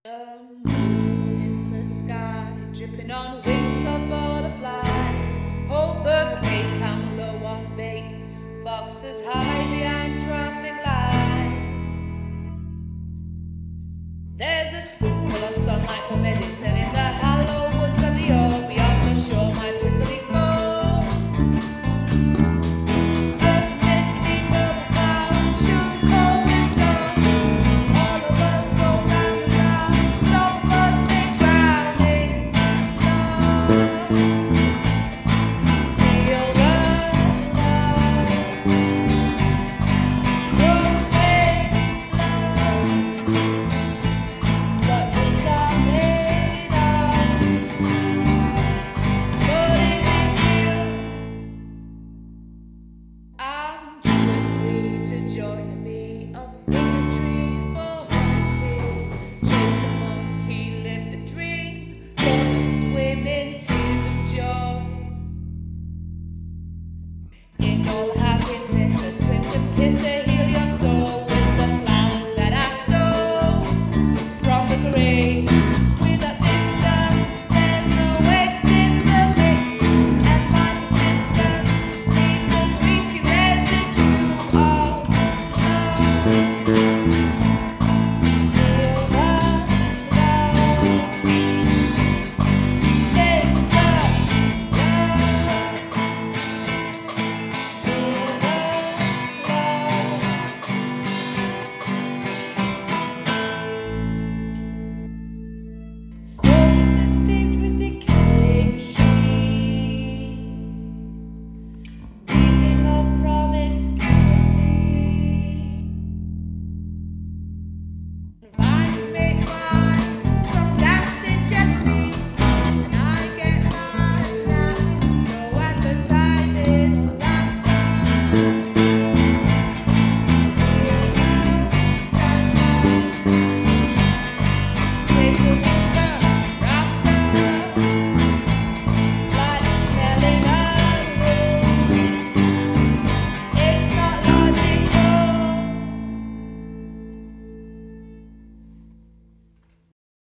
Moon in the sky, dripping on wings of butterflies. Hold the cake, I'm low on bait. Foxes hide behind traffic lights. There's a spoonful of sunlight for medicine.